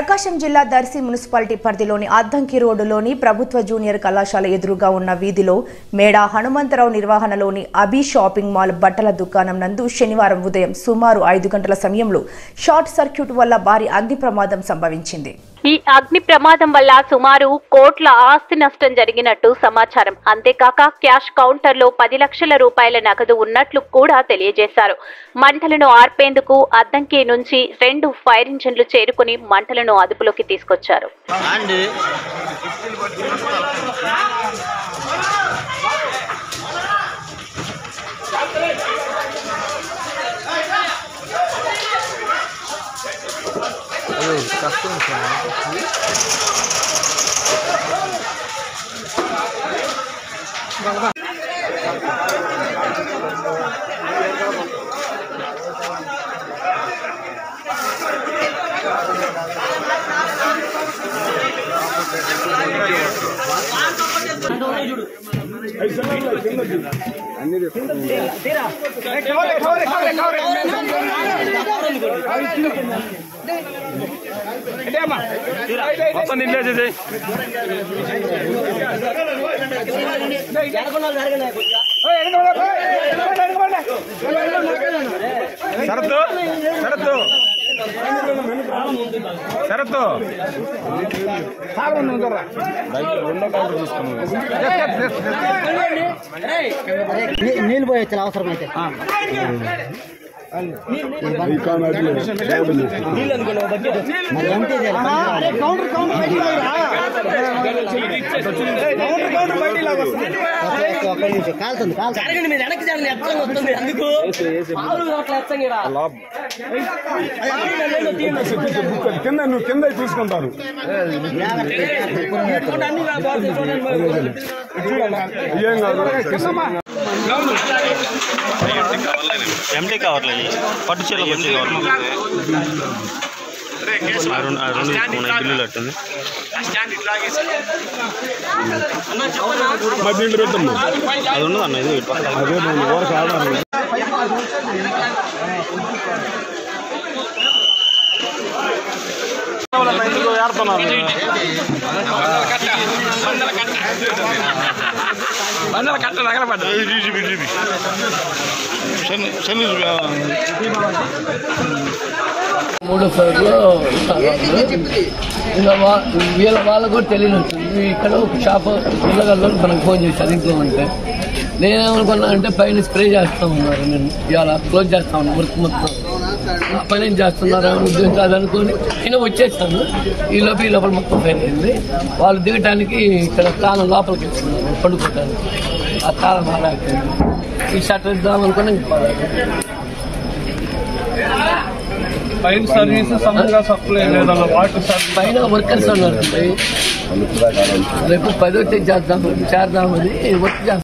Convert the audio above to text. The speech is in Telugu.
ప్రకాశం జిల్లా దర్శి మున్సిపాలిటీ పరిధిలోని అద్దంకి రోడ్డులోని ప్రభుత్వ జూనియర్ కళాశాల ఎదురుగా ఉన్న వీధిలో మేడా హనుమంతరావు నిర్వహణలోని అభి షాపింగ్ మాల్ బట్టల దుకాణం నందు శనివారం ఉదయం సుమారు 5 గంటల సమయంలో షార్ట్ సర్క్యూట్ వల్ల భారీ అగ్ని ప్రమాదం సంభవించింది. ఈ అగ్ని ప్రమాదం వల్ల సుమారు కోట్ల ఆస్తి నష్టం జరిగినట్టు సమాచారం. అంతేకాక క్యాష్ కౌంటర్లో 10 లక్షల రూపాయల నగదు ఉన్నట్లు కూడా తెలియజేశారు. మంటలను ఆర్పేందుకు అద్దంకి నుంచి 2 ఫైర్ ఇంజిన్లు చేరుకుని మంటలను అదుపులోకి తీసుకొచ్చారు. నీళ్ళు పోయొచ్చు అవసరమైతే కాలుతుంది కింద నువ్వు కింద చూసుకుంటారు. ఏం కాదు ఎంటీ కావాలి పట్టు చీరలు ఎంటీ కావాలి బిల్లులు అట్టుంది అది ఉండదు అన్న ఇది ఎందుకు ఏడుతున్నారు మండల కట్ట నగలపడ్డాయి 3 ఫ్లోర్లో వీళ్ళ వాళ్ళకు కూడా తెలియదు. ఇక్కడ ఒక షాప్ పిల్లగాళ్ళు మనకు ఫోన్ చేశారు ఇంట్లో ఉంటే నేనేమనుకున్నా అంటే పైన స్ప్రే చేస్తూ ఉన్నారు. నేను ఇవాళ క్లోజ్ చేస్తా ఉన్నాను వర్క్ మొత్తం పని ఏం చేస్తున్నారు ఉద్యోగం కాదనుకొని నేను వచ్చేస్తాను. ఈ లోపల మొత్తం ఫైన్ అయింది. వాళ్ళు దిగటానికి ఇక్కడ తాళం లోపలికి ఇస్తున్నారు పండుకోవటానికి. ఆ తాళం ఆడాక ఈ షట్టర్ ఇద్దామనుకుని పైన సర్వీస్ సప్లై పైన వర్కర్స్ ఉన్నారు. రేపు 10 చేద్దామని వర్క్ చేస్తాం.